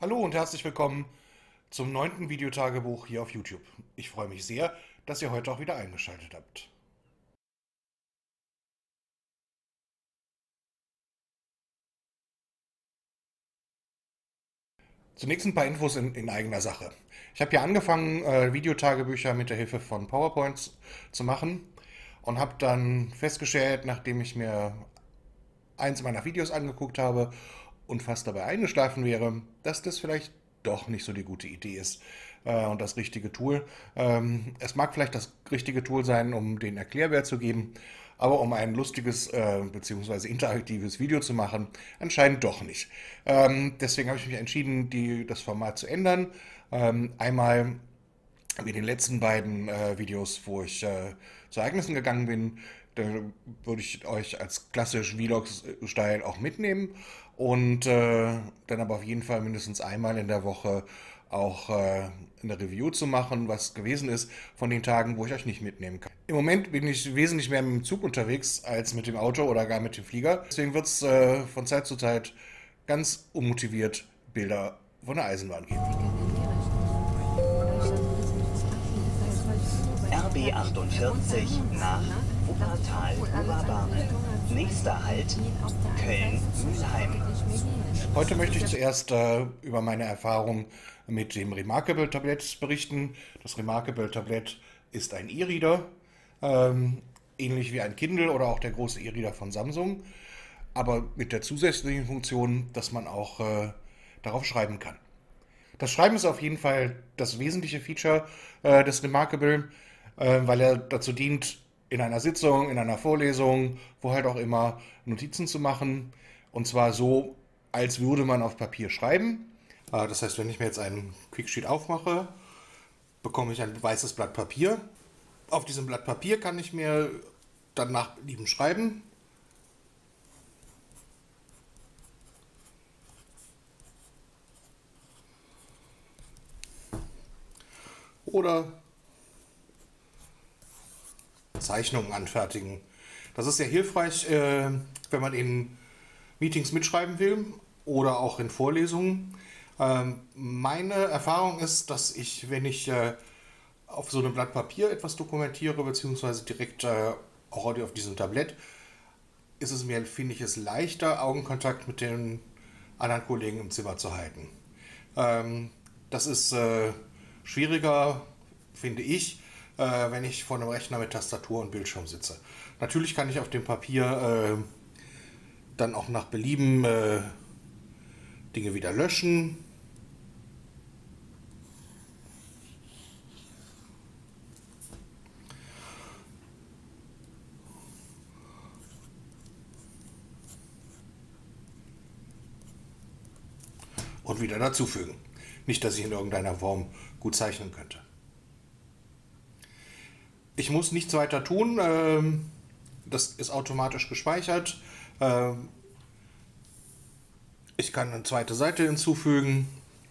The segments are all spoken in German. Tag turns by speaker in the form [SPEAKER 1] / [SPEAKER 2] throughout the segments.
[SPEAKER 1] Hallo und herzlich willkommen zum 9. Videotagebuch hier auf YouTube. Ich freue mich sehr, dass ihr heute auch wieder eingeschaltet habt. Zunächst ein paar Infos in eigener Sache. Ich habe ja angefangen, Videotagebücher mit der Hilfe von PowerPoints zu machen und habe dann festgestellt, nachdem ich mir eins meiner Videos angeguckt habe und fast dabei eingeschlafen wäre, dass das vielleicht doch nicht so die gute Idee ist und das richtige Tool. Es mag vielleicht das richtige Tool sein, um den Erklärwert zu geben, aber um ein lustiges bzw. interaktives Video zu machen, anscheinend doch nicht. Deswegen habe ich mich entschieden, das Format zu ändern. Einmal wie in den letzten beiden Videos, wo ich zu Ereignissen gegangen bin, da würde ich euch als klassisch Vlog-Style auch mitnehmen und dann aber auf jeden Fall mindestens einmal in der Woche auch eine Review zu machen, was gewesen ist von den Tagen, wo ich euch nicht mitnehmen kann. Im Moment bin ich wesentlich mehr mit dem Zug unterwegs als mit dem Auto oder gar mit dem Flieger. Deswegen wird es von Zeit zu Zeit ganz unmotiviert Bilder von der Eisenbahn geben.
[SPEAKER 2] RB 48 nach Wuppertal-Oberbarmen. Nächster Halt Köln-Mülheim.
[SPEAKER 1] Heute möchte ich zuerst über meine Erfahrung mit dem Remarkable Tablet berichten. Das Remarkable Tablet ist ein E-Reader, ähnlich wie ein Kindle oder auch der große E-Reader von Samsung, aber mit der zusätzlichen Funktion, dass man auch darauf schreiben kann. Das Schreiben ist auf jeden Fall das wesentliche Feature des Remarkable, weil er dazu dient, in einer Sitzung, in einer Vorlesung, wo halt auch immer, Notizen zu machen. Und zwar so, als würde man auf Papier schreiben. Das heißt, wenn ich mir jetzt einen Quicksheet aufmache, bekomme ich ein weißes Blatt Papier. Auf diesem Blatt Papier kann ich mir dann nach Belieben schreiben. Oder Zeichnungen anfertigen. Das ist sehr hilfreich, wenn man in Meetings mitschreiben will oder auch in Vorlesungen. Meine Erfahrung ist, dass ich, wenn ich auf so einem Blatt Papier etwas dokumentiere, beziehungsweise direkt auch auf diesem Tablett, ist es mir, finde ich es leichter, Augenkontakt mit den anderen Kollegen im Zimmer zu halten. Das ist schwieriger, finde ich, wenn ich vor einem Rechner mit Tastatur und Bildschirm sitze. Natürlich kann ich auf dem Papier dann auch nach Belieben Dinge wieder löschen. Und wieder dazufügen. Nicht, dass ich in irgendeiner Form gut zeichnen könnte. Ich muss nichts weiter tun. Das ist automatisch gespeichert. Ich kann eine zweite Seite hinzufügen.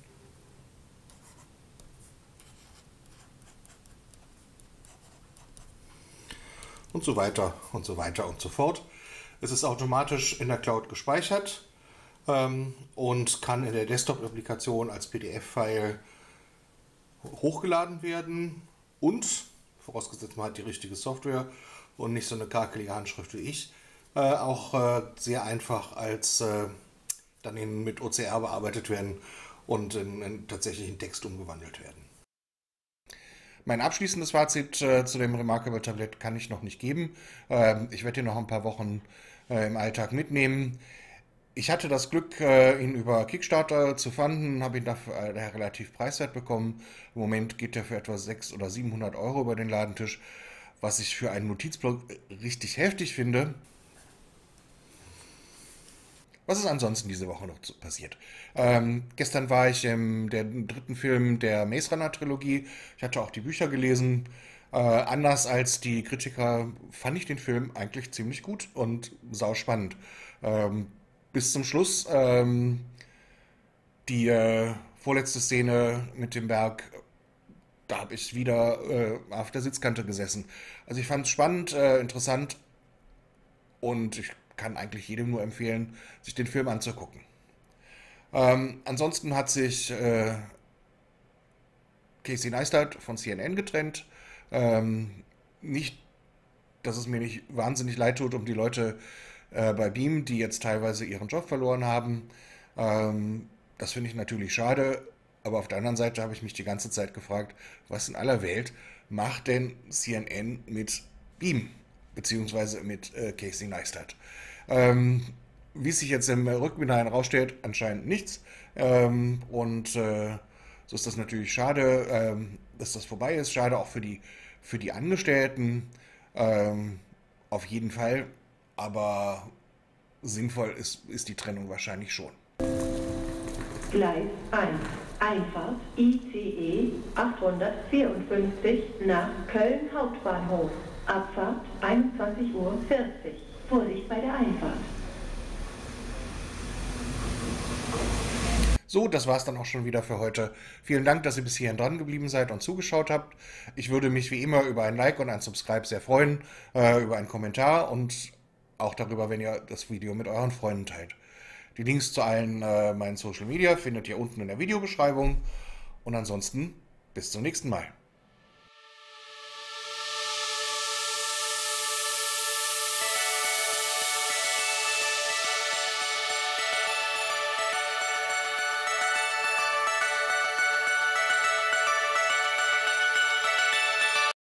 [SPEAKER 1] Und so weiter und so weiter und so fort. Es ist automatisch in der Cloud gespeichert und kann in der Desktop-Applikation als PDF-File hochgeladen werden und, vorausgesetzt man hat die richtige Software und nicht so eine karkelige Handschrift wie ich, auch sehr einfach als dann mit OCR bearbeitet werden und in tatsächlichen Text umgewandelt werden. Mein abschließendes Fazit zu dem Remarkable Tablet kann ich noch nicht geben. Ich werde ihn noch ein paar Wochen im Alltag mitnehmen. Ich hatte das Glück, ihn über Kickstarter zu fanden, habe ihn dafür relativ preiswert bekommen. Im Moment geht er für etwa 600 oder 700 Euro über den Ladentisch, was ich für einen Notizblock richtig heftig finde. Was ist ansonsten diese Woche noch passiert? Gestern war ich im der dritten Film der Maze Runner Trilogie. Ich hatte auch die Bücher gelesen. Anders als die Kritiker fand ich den Film eigentlich ziemlich gut und sauspannend. Bis zum Schluss. Die vorletzte Szene mit dem Berg, da habe ich wieder auf der Sitzkante gesessen. Also ich fand es spannend, interessant und ich kann eigentlich jedem nur empfehlen, sich den Film anzugucken. Ansonsten hat sich Casey Neistat von CNN getrennt. Nicht, dass es mir nicht wahnsinnig leid tut um die Leute bei Beam, die jetzt teilweise ihren Job verloren haben. Das finde ich natürlich schade, aber auf der anderen Seite habe ich mich die ganze Zeit gefragt, was in aller Welt macht denn CNN mit Beam, beziehungsweise mit Casey Neistat? Wie es sich jetzt im Rückblick herausstellt, anscheinend nichts. So ist das natürlich schade, dass das vorbei ist. Schade auch für die Angestellten. Auf jeden Fall. Aber sinnvoll ist die Trennung wahrscheinlich schon.
[SPEAKER 3] Gleis 1. Einfahrt ICE 854 nach Köln Hauptbahnhof. Abfahrt 21:40 Uhr. Vorsicht bei der Einfahrt.
[SPEAKER 1] So, das war es dann auch schon wieder für heute. Vielen Dank, dass ihr bis hierhin dran geblieben seid und zugeschaut habt. Ich würde mich wie immer über ein Like und ein Subscribe sehr freuen, über einen Kommentar und auch darüber, wenn ihr das Video mit euren Freunden teilt. Die Links zu allen meinen Social Media findet ihr unten in der Videobeschreibung. Und ansonsten bis zum nächsten Mal.